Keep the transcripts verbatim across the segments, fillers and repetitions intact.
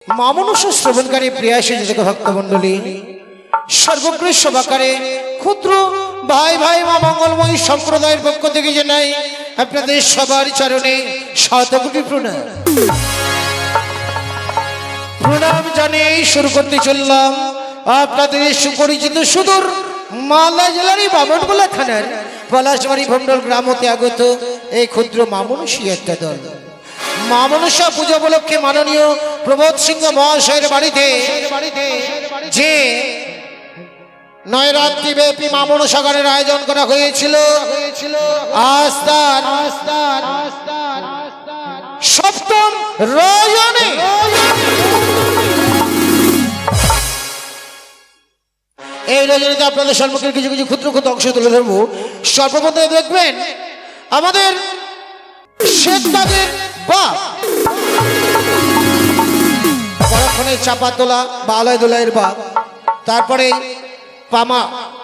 মামনুষ্য শ্রবণকারী প্রিয়াসী যুবক ভক্তমণ্ডলী, সর্বকৃষ সভাকারে ক্ষুদ্র ভাই ভাই মা মঙ্গলময়ী সম্প্রদায়ের পক্ষ থেকে জানাই আপনাদের সবার চরণে শতকোটি প্রণাম। প্রণাম জানিয়ে শুরু করতে চললাম আপনাদের সুপরিচিত সুদূর মালদা জেলার বামনগোলা থানার পলাশবাড়ি ভন্ডল গ্রাম হতে আগত এই ক্ষুদ্র মামনুষী একটা দল। মা মনসা পূজা উপলক্ষে মাননীয় প্রবোধ সিংহ মহাশয়ের বাড়িতে যে নয় রাত্রি ব্যাপী মা মনসা গানের আয়োজন করা হয়েছিল, আজ তার সপ্তম রজনী। এই রজনীতে আপনাদের সম্মুখে কিছু কিছু ক্ষুদ্র ক্ষুদ্র অংশ তুলে ধরবো। সর্বপ্রথমে দেখবেন আমাদের শ্বেতবাগের বাপ, পরক্ষণে চাপা তোলা বা আলয় দোলাইয়ের বাপ, তারপরে পামা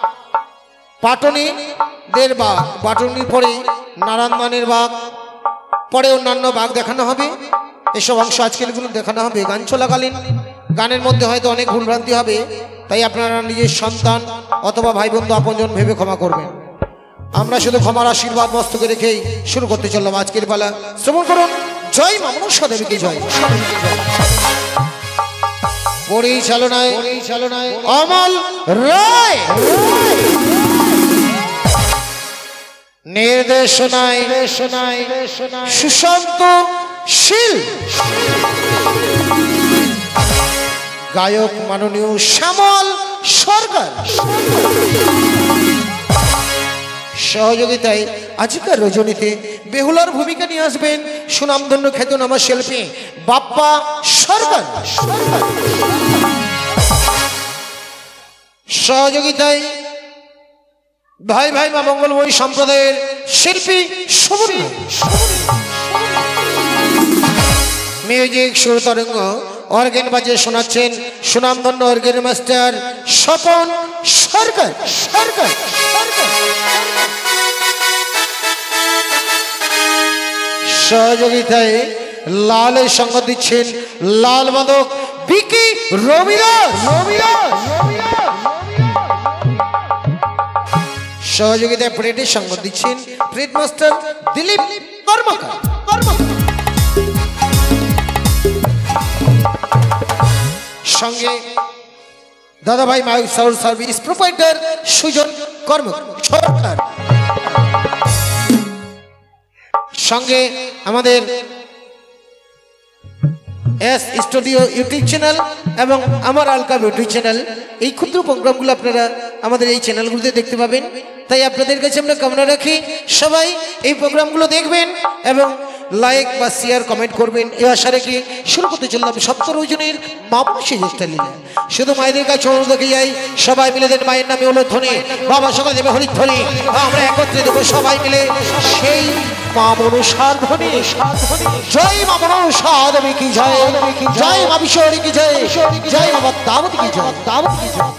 পাটনিদের বাঘ, পাটনির পরে নারায়ণমানের বাঘ, পরে অন্যান্য বাঘ দেখানো হবে। এসব অংশ আজকের গুলো দেখানো হবে। গান চলাকালীন গানের মধ্যে হয়তো অনেক ভুলভ্রান্তি হবে, তাই আপনারা নিজের সন্তান অথবা ভাই বন্ধু আপনজন ভেবে ক্ষমা করবেন। আমরা শুধু ক্ষমার আশীর্বাদ মস্তকে রেখেই শুরু করতে চললাম আজকের পালা। শ্রবণ করুন জয় মা মনসা দেবীকে জয়। পরিচালনায় অমল রায়, নির্দেশনায় সুশান্ত শীল, গায়ক মাননীয় শ্যামল সরকার, সহযোগিতায় আজকের রজনীতে বেহুলার ভূমিকা নিয়ে আসবেন সুনামধন্য খ্যাতনামা শিল্পী বাপ্পা সরকার, সহযোগিতায় ভাই ভাই মা মঙ্গলময়ী সম্প্রদায়ের শিল্পী সুবর্ণ, মিউজিক সুর তরঙ্গ অর্গেন বাজে শোনাচ্ছেন সুনামধন্য অর্গেন মাস্টার স্বপন সরকার সরকার সহযোগিতায় লালের সঙ্গ দিচ্ছেন লাল মাদক বিকি রবিদাস, সহযোগিতায় প্রেডের সঙ্গ দিচ্ছেন প্রেড মাস্টার দিলীপ কর্মকার, সঙ্গে Dadabhai mike sound service proprietor Sujan Karmakar Sarkar, সঙ্গে আমাদের এস স্টুডিও ইউটিউব চ্যানেল এবং আমার আলকা ইউটিউব চ্যানেল। এই ক্ষুদ্র প্রোগ্রামগুলো আপনারা আমাদের এই চ্যানেলগুলোতে দেখতে পাবেন, তাই আপনাদের কাছে আমরা কামনা রাখি সবাই এই প্রোগ্রামগুলো দেখবেন এবং লাইক বা শেয়ার কমেন্ট করবেন। এই আশা রেখে শুরু করতে চললাম সপ্ত রজনীর মামনুষী জ্যেষ্ঠা লীলা। শুধু মায়েদের কাছে অনুরোধ দেখে যাই, সবাই মিলে দেন মায়ের নামে হলো ধ্বনি, বাবা সকাল দেবে হরিধ্বনি, আমরা একত্রে দেবো সবাই মিলে সেই মা মনসার ধ্বনি। জয় মা মনসা দেবী কি জয়, জয় মা বিশ্বরী কি জয়, জয় মা পদ্মাবতী কি জয়, পদ্মাবতী কি জয়।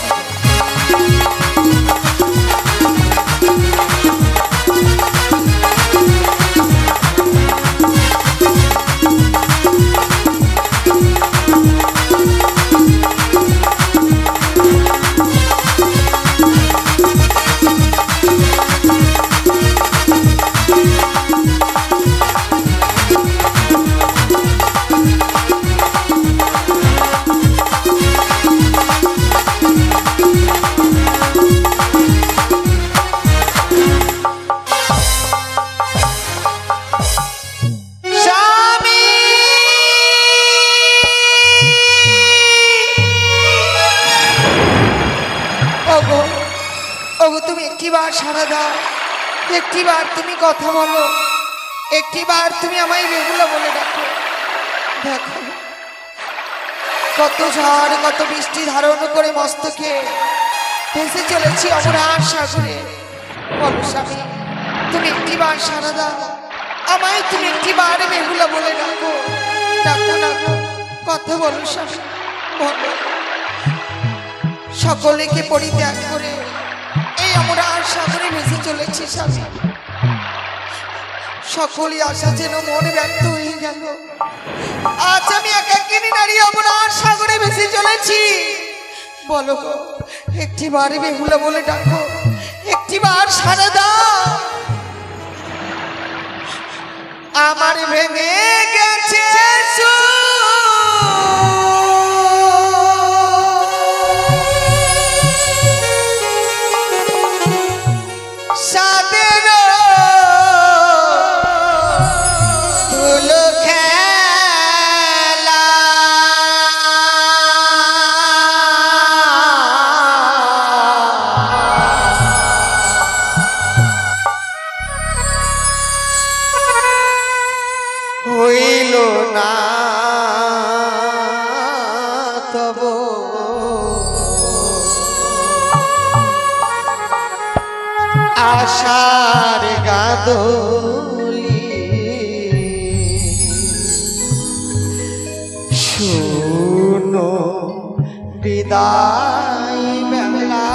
সারা দাও, একটিবার তুমি কথা বলো, একটিবার তুমি আমায় বেহুলা বলে ডাকো। দেখো কত ঝড় কত বৃষ্টি ধারণ করে মস্তকে ভেসে চলেছি অমরার সাগরে। বলো স্বামী, তুমি একটিবার সারা দাও, আমায় তুমি একটিবার বেহুলা বলে ডাকো, ডাকো ডাকো, কথা বলো স্বামী, বলো। সকলেকে পরিত্যাগ করে এই আমরা আর সাগরে ভেসে চলেছি স্বামী, সকলই আশা যেন মনে ব্যক্ত হয়ে গেল। আজ আমি একাকিনী নারী অমরার সাগরে ভেসে চলেছি। বলো গো, একটি বার বেহুলা বলে ডাকো, একটি বার সারা দাও। আমার ভেঙে গেছে সাদের ধুলো খেলা। হইল না তব আশার গাদলি, শুনো বিদায় বেলা।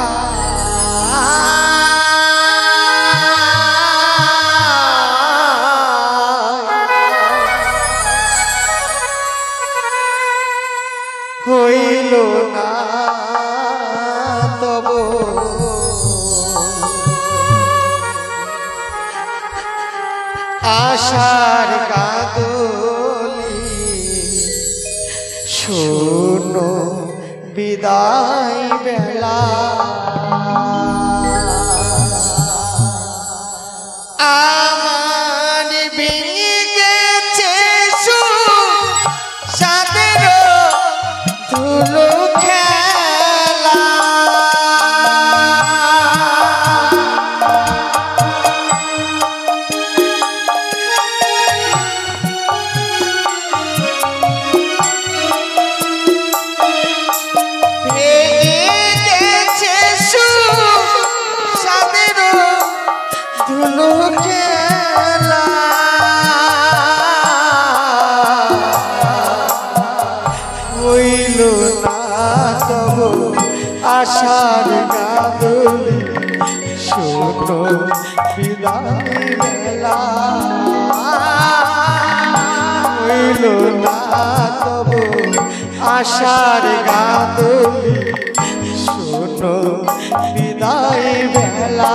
হইল না তব আশার গাদলি, শোনো বিদায় বেলা। আমার ভেঙে গেছে সাদের ধুলো খেলা। ধুলো খেলা হইল না তব আশার গাদলি, শোনো বিদায় বেলা। হইল না তব আশার গাদলি, শোনো বিদায় বেলা।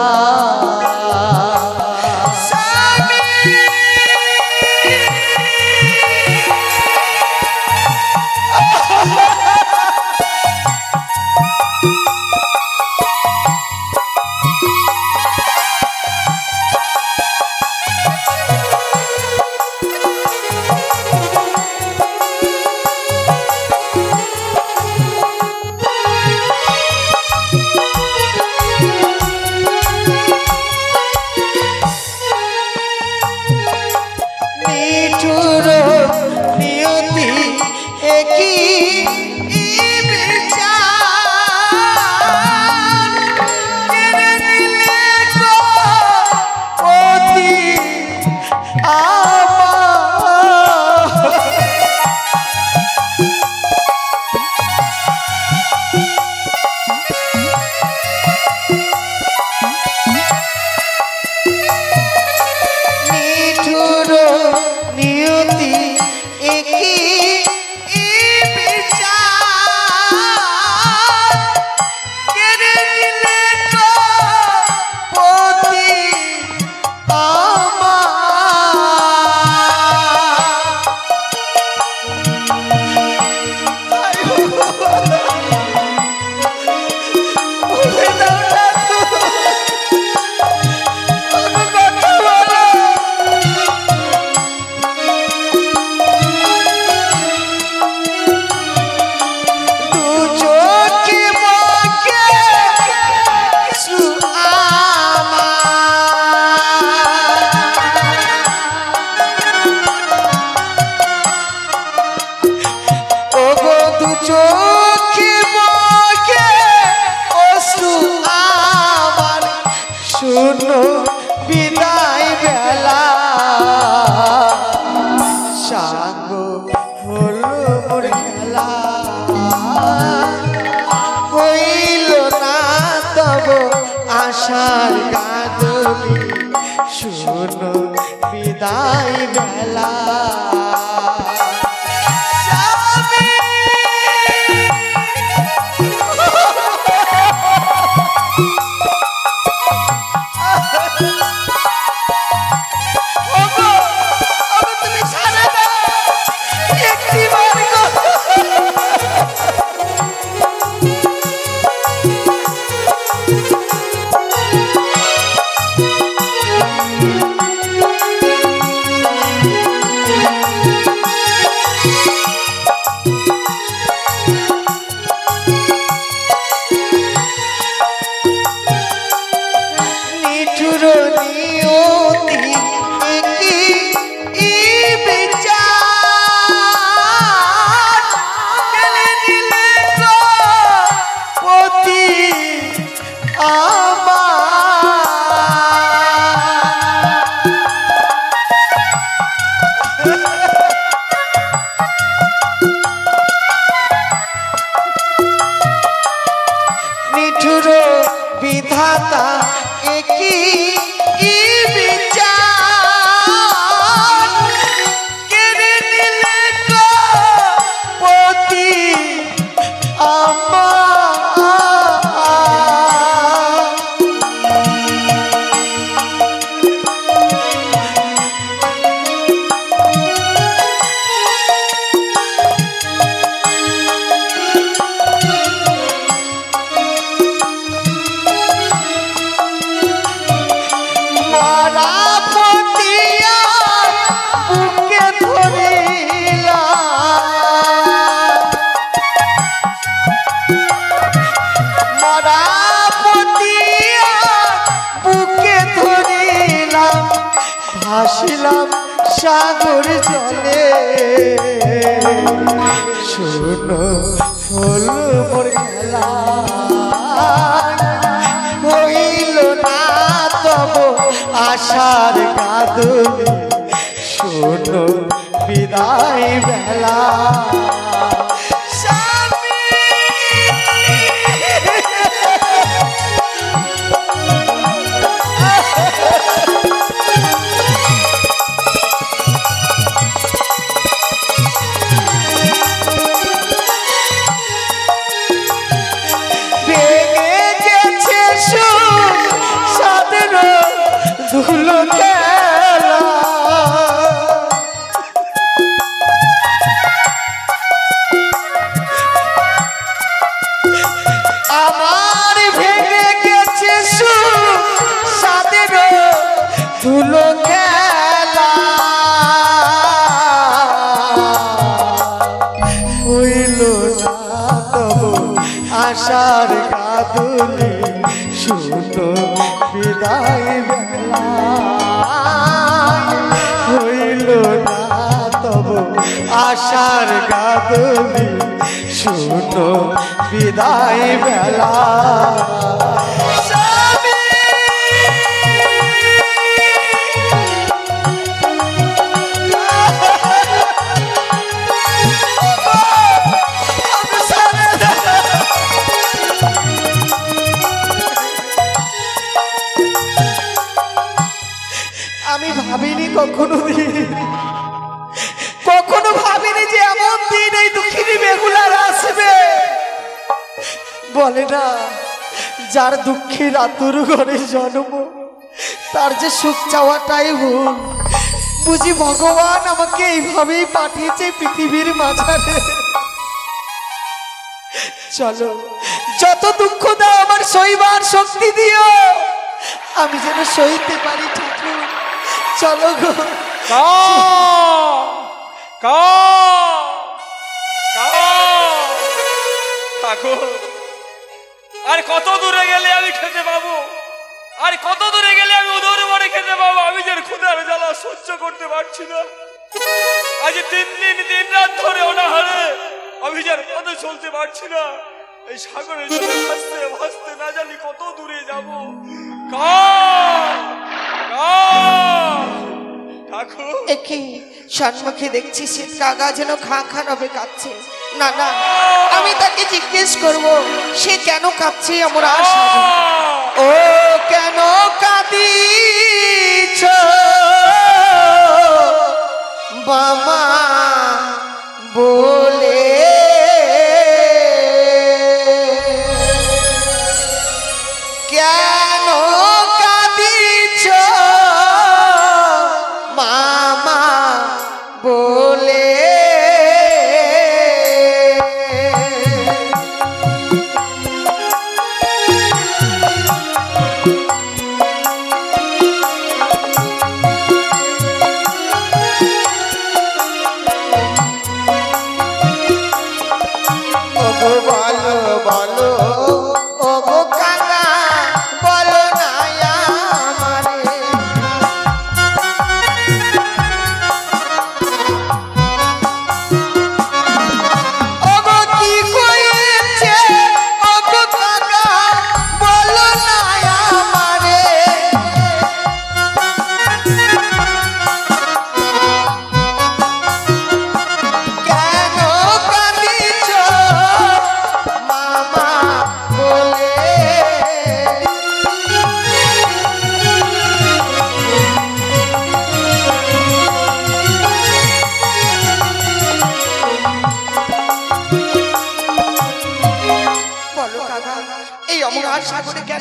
আশার গাদলি, শুনো বিদায় বিদায় বেলা বিধাতা একই বিচার কেড়ে নিলে পতি ভাসিলাম সাগর জলে শোনো হলো মোর খেলা হইল না তব আশার কাঁদনে শোনো বিদায় বেলা ধুলো খেলা আমার ভেঙে গেছে সাদের ধুলো খেলা হইল না তব আশার কাঁদনে শুনো বিদায় বেলা হইল না তব আশার কাঁদনে শুনো বিদায় বেলা আমি ভাবিনি কখনো দিন কখনো ভাবিনি যে এমন দিন এই দুঃখিনী বেগুলার আসবে বলে না যার দুঃখের আতুর ঘরে জন্ম তার যে সুখ চাওয়াটাই ভুল বুঝি ভগবান আমাকে এইভাবেই পাঠিয়েছে পৃথিবীর মাঝারে চলো যত দুঃখ দাও আমার সইবার শক্তি দিও আমি যেন সইতে পারি ঠাকুর চলো গো ঠাকুর আর কত দূরে গেলে আমি খেতে পাবো আর কত দূরে গেলে আমি উদর ভরে খেতে পাবো আমি যেন ক্ষুধার জ্বালা সহ্য করতে পারছি না আজ তিন দিন তিন রাত ধরে অনাহারে আমি যেন পথে চলতে পারছি না এই সাগরের জলে ভাসতে ভাসতে না জানি কত দূরে যাবো ঠাকুর একে সম্মুখে দেখছি সে কাগা যেন খা খা রবে কাঁদছে না না আমি তাকে জিজ্ঞেস করব সে কেন কাঁদছে আমরা আশা ও কেন কাঁদিছ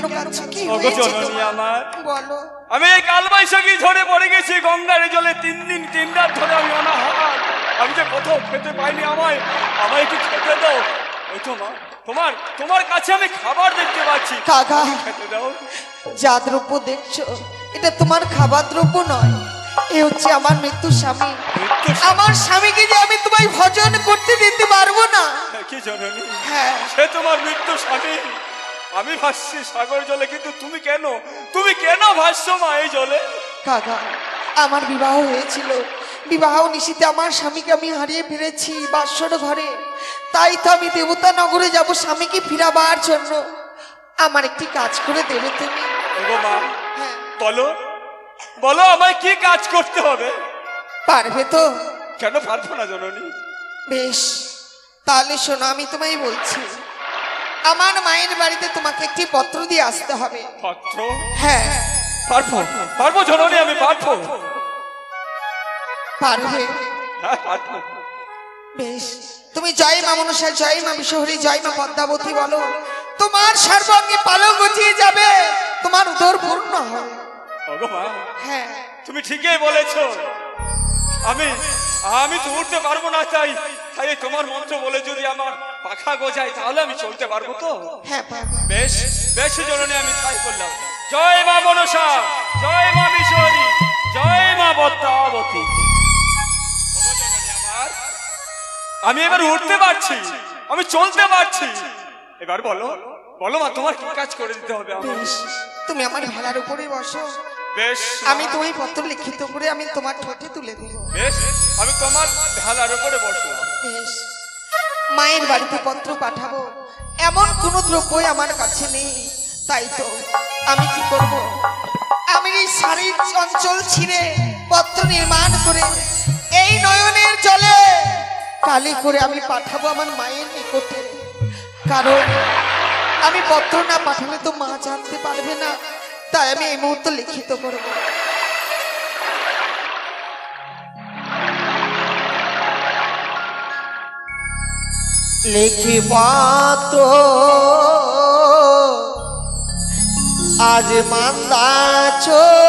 কেন কাঁদছো? কি ওগো হয়েছে জননী তোমার? আমার, বলো। আমি এই কালবৈশাখী ঝড়ে পড়ে গেছি গঙ্গার জলে, তিন দিন তিন রাত ধরে আমি অনাহার। আমি যে কোথাও খেতে পাইনি, আমায় আমায় একটু খেতে দাও। ওই তো মা, তোমার তোমার কাছে আমি খাবার দেখতে পাচ্ছি, কাকা, খেতে দাও। যা দ্রব্য দেখছো এটা তোমার খাবার দ্রব্য নয়, এ হচ্ছে আমার মৃত্যু স্বামী। মৃত্যু আমার স্বামীকে যে আমি তোমায় ভজন করতে দিতে পারবো না। কি জননী, হ্যাঁ, সে তোমার মৃত্যু স্বামী। আমি ভাসছি সাগর জলে, কিন্তু তুমি কেন তুমি কেন ভাসছো মা এই জলে? কাকা, আমার বিবাহ হয়েছিল, বিবাহ নিশীতে আমার স্বামীকে আমি হারিয়ে ফেলেছি বাসর ঘরে। তাই তো আমি দেবতা নগরে যাব স্বামীকে ফিরাবার জন্য। আমার একটি কাজ করে দেবে তুমি? ওগো মা, হ্যাঁ, বলো বলো আমায় কি কাজ করতে হবে? পারবে তো? কেন পারবো না জননী? বেশ, তাহলে শোনো, আমি তোমায় বলছি। আমার মায়ের বাড়িতে তোমাকে একটি পত্র দিয়ে আসতে হবে। পত্র? হ্যাঁ, পারবো পারবো জননী, আমি পারবো। পারবে? হ্যাঁ পারবো। বেশ, তুমি জয় মা মনসা, জয় মা বিশ্বহরী, জয় মা পদ্মাবতী বলো, তোমার সর্বাঙ্গে পালক গজিয়ে যাবে, তোমার উদর পূর্ণ হবে। ওগো মা, হ্যাঁ, তুমি ঠিকই বলেছো। আমি আমি তো উঠতে পারবো না, তাই তাই এই তোমার মন্ত্র বলে যদি আমার পাখা গজায় তাহলে আমি চলতে পারবো তো? হ্যাঁ পারবে। বেশ বেশ জননী, আমি তাই করলাম। জয় মা মনসা, জয় মা বিশ্বহরী, জয় মা পদ্মাবতী। ওগো জননী আমার, আমি এবার উঠতে পারছি, আমি চলতে পারছি। এবার বলো বলো মা, তোমার কি কাজ করে দিতে হবে আমাকে? বেশ, তুমি আমার ভেলার উপরে বসো, বেশ, আমি তোমায় পত্র লিখিত করে আমি তোমার ঠোঁটে তুলে দেব। বেশ, আমি তোমার ভেলার উপরে বসলাম। বেশ, মায়ের বাড়িতে পত্র পাঠাবো, এমন কোনো দ্রব্যই আমার কাছে নেই। তাই তো আমি কি করব, আমি এই শাড়ির অঞ্চল ছিঁড়ে পত্র নির্মাণ করে এই নয়নের জলে কালি করে আমি পাঠাবো আমার মায়ের নিকটে। কারণ আমি পত্র না পাঠালে তো মা জানতে পারবে না, তাই আমি এই মুহূর্তে লিখিত করব। লিখি পত্র আজ মান্দাছ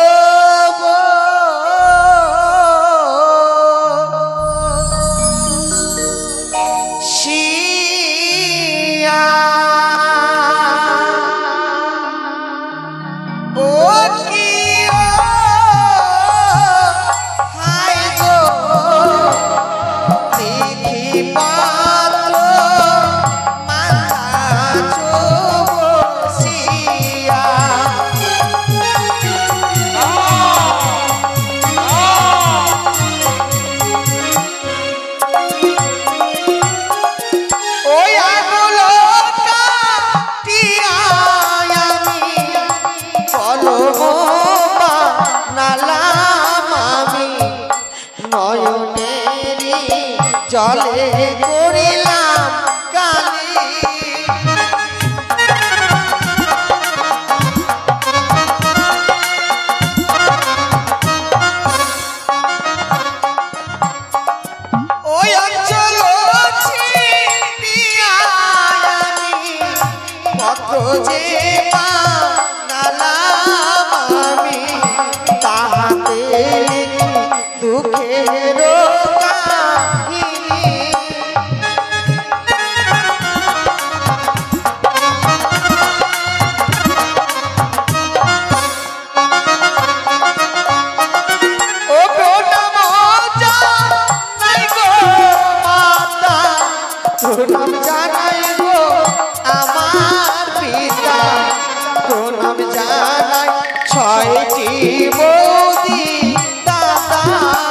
শিয়া ও কি ও হাই গো লিখি পত্র মান্দাছ শিয়া। ওই আগুলো কাটিয়া আমি কলম বানালাম আমি, নয়নেরই জলে করিলাম কালি। ওই অঞ্চল ছিড়িয়া আমি পত্র যে বানালাম আমি, তাহাতে দুঃখের কাহিনী। ও প্রণাম জানাই গো মাতা, প্রণাম জানাই গো আমার পিতা, প্রণাম জানাই ছয়টি বৌদি দাদা।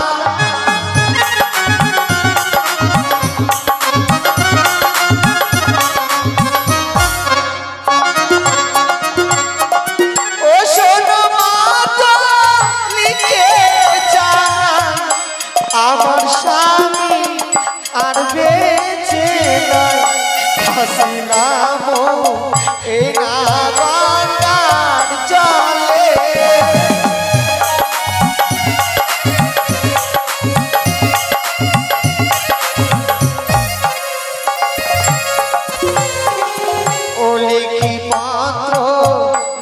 ও শোনো মাতা, লিখে জানাই আমার স্বামী আর বেঁচে নাই, হাসি নাম এ না গঙ্গার জলে। ও লিখি পত্র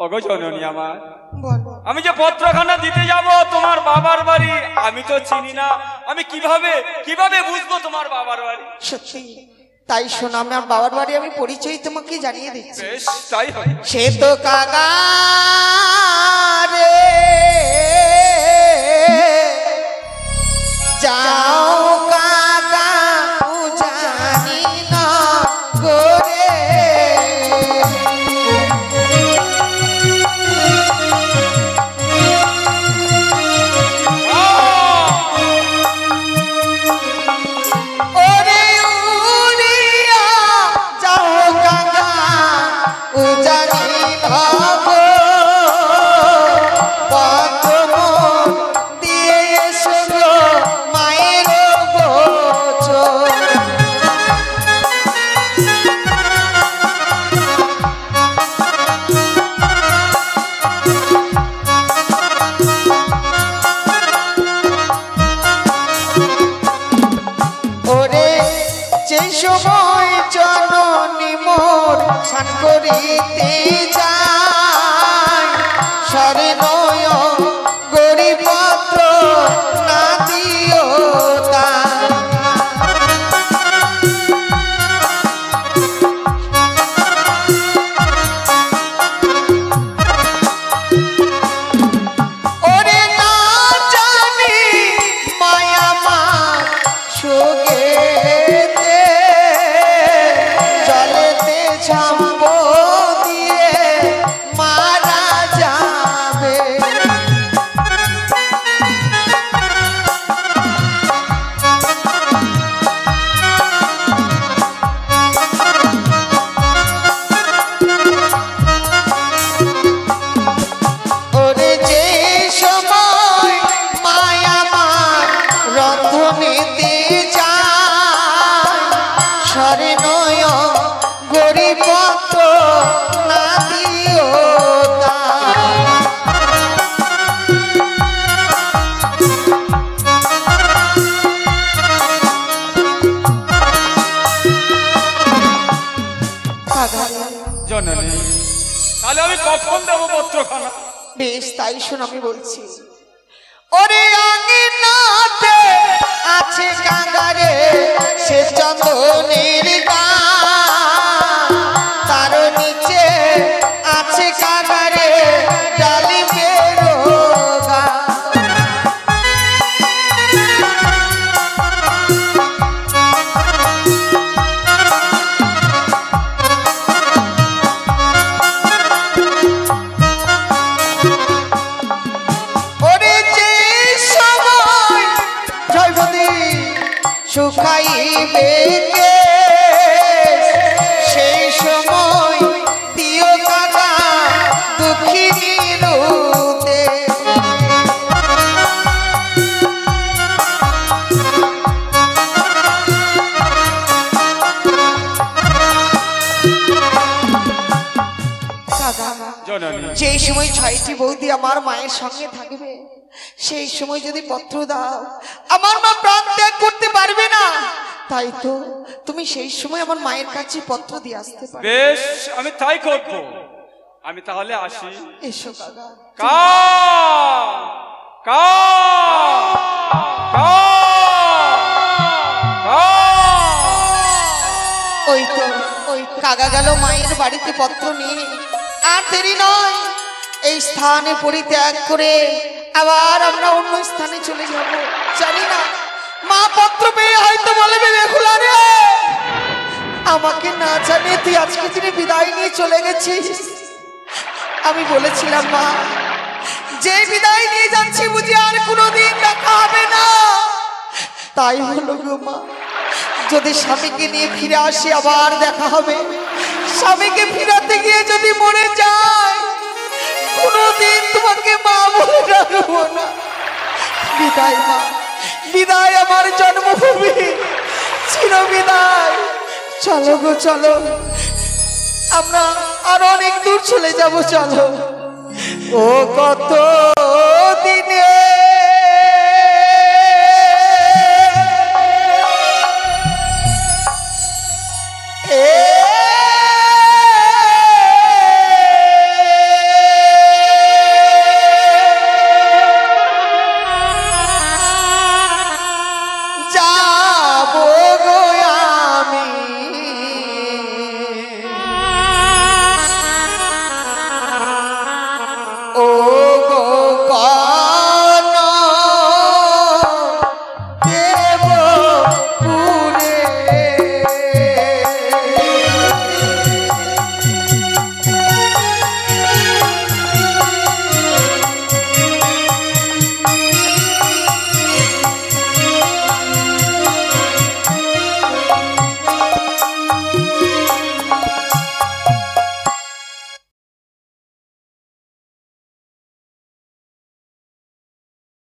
ওগো জননী আমার, বলো। আমি যে পত্রখানা দিতে যাব তোমার বাবার বাড়ি, আমি তো চিনি না, আমি কিভাবে কিভাবে বুঝবো তোমার বাবার বাড়ি? সত্যি তাই শোনো, আমার বাবার বাড়ি আমি পরিচয় তোমাকে জানিয়ে দিচ্ছি। বেশ, তাই হবে। সে তো কাকা রে, যাও কাকা জানি না গোরে, ওরে উড়িয়া যাও কাকা জানি না গো, পদ্ম দিয়ে এসো গো মায়ের গোচর। ওরে যে সময় জননী মোর স্নান করিতে যায়, সরে নয় গরিব পত্র না দিও তার। ওরে না জানি মায়া মা সুগেতে জলেতে ঝাম্প দিয়ে মারা যাবে। ওরে যে সময় মায়া মা রন্ধনেতে যায়, সরে নয় গরিব পত্র না দিও তার। জননী, তাহলে আমি কখন দেবো পত্রখানা? বেশ, তাই শোন আমি বলছি। ওরে আঙিনাতে আছে কাঙ্গারে সে চন্দনের গাছ, তার নিচে আছে কাঙ্গারে ডালিমের গাছ। ওরে যে সময় জয়বতী শুকাইবে কেশ, সেই সময় দিও কাকা দুঃখিনী রূপে। জননী, যেই সময় ছয়টি বৌদি আমার মায়ের সঙ্গে থাকবে, সেই সময় যদি পত্র দাও আমার মা প্রাণ ত্যাগ করতে পারবে না। তাই তো তুমি সেই সময় আমার মায়ের কাছে পত্র দিয়ে আসতে পারো। বেশ, আমি তাই করবো। আমি তাহলে আসি। এসো কাকা। কা কা কা কা। ওই তো ওই কাকা গেল মায়ের বাড়িতে পত্র নিয়ে। আর দেরি নয়, এই স্থানে পরিত্যাগ করে আবার আমরা অন্য স্থানে চলে যাব। জানি না মা পত্র পেয়ে হয়তো বলবে বেহুলা রে, আমাকে না জানে তুই আজকে দিনে বিদায় নিয়ে চলে গেছিস। আমি বলেছিলাম মা, যে বিদায় নিয়ে যাচ্ছি বুঝি আর কোনোদিন দেখা হবে না। তাই হলো গো মা, যদি স্বামীকে নিয়ে ফিরে আসি আবার দেখা হবে, স্বামীকে ফিরাতে গিয়ে যদি মরে যায় কোনোদিন তোমাকে মা বলে ডাকবো না। বিদায় মা, বিদায় আমার জন্মভূমি, চির বিদায়। চলো গো চলো, আমরা আর অনেক দূর চলে যাব। চলো ও কত